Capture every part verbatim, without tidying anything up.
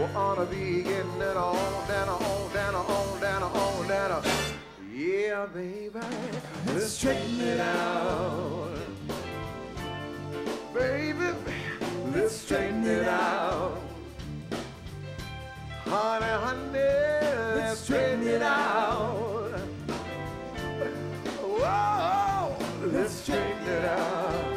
Well, ought to be getting it on, down, on, down, on, down, on, down. Yeah, baby, let's straighten it out. Baby, let's straighten it out. Honey, honey, let's straighten it out. Whoa, let's straighten it out.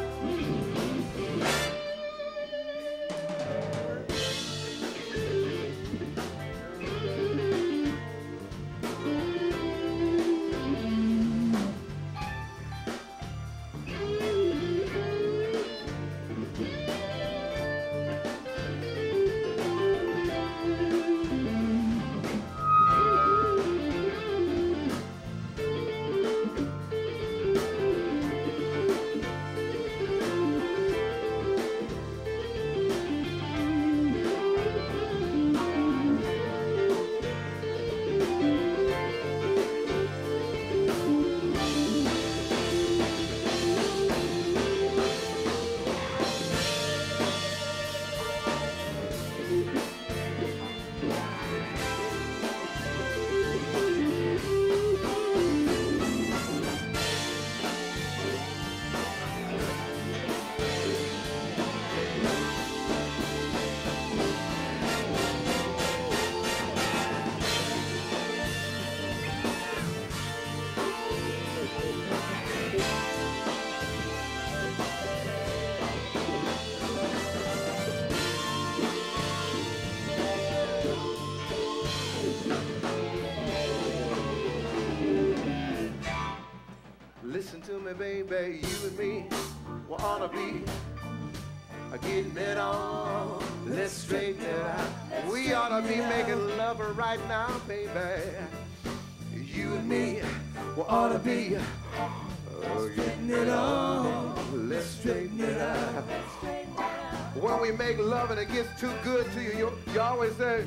Listen to me, baby, you and me, we ought to be getting it on. Let's straighten it out. We ought to be making love right now, baby. You and me, we ought to be uh, getting it on. Let's straighten it out. When we make love and it gets too good to you, you, you always say,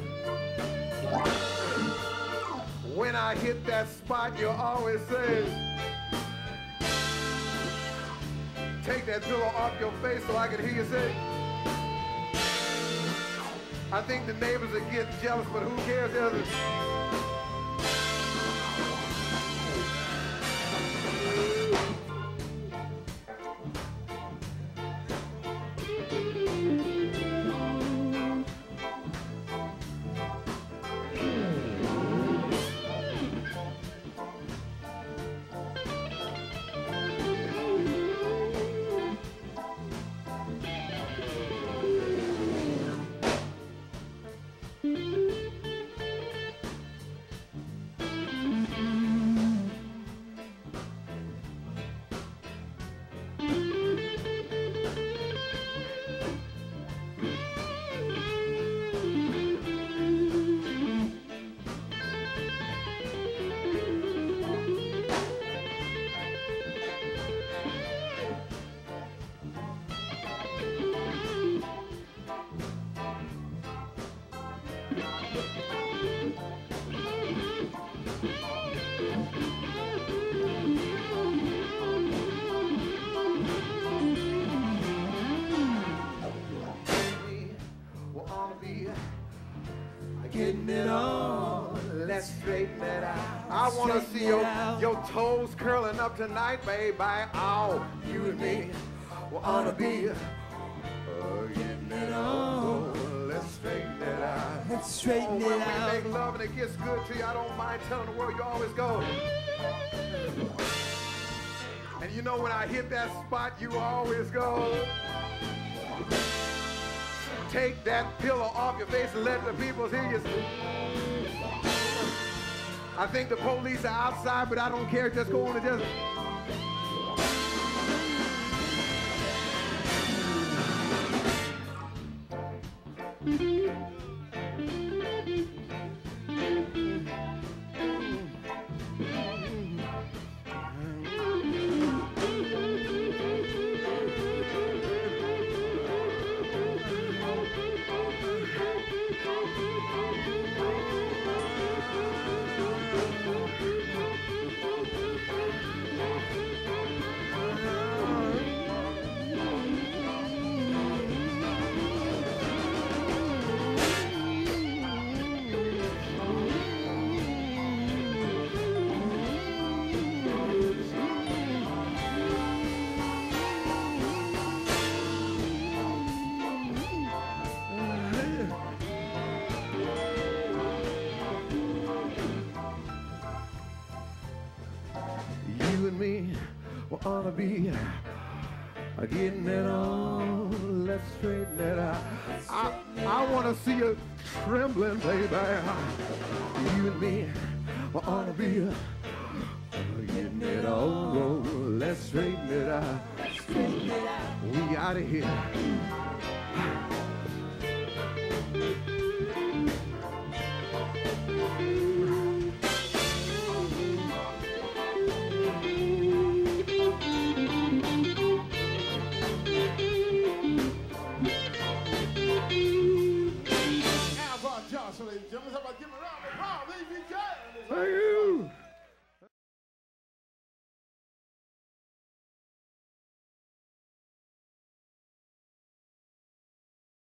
when I hit that spot, you always say, take that pillow off your face so I can hear you say. I think the neighbors are getting jealous, but who cares? Others? Getting it on, let's straighten it out. I want to see your, your toes curling up tonight, baby. Oh, you and me, we ought to be uh, getting it on. Let's straighten it out. Let's straighten oh, it out. When we make love and it gets good to you, I don't mind telling the world you always go. And you know when I hit that spot, you always go. Take that pillow off your face and let the people hear you. I think the police are outside, but I don't care. Just go on and just. me, we ought to be uh, getting it on. Let's straighten it out. I, I want to see you trembling, baby. You and me, we ought to be uh, getting it on. Let's straighten it out. We out of here. Jocelyn.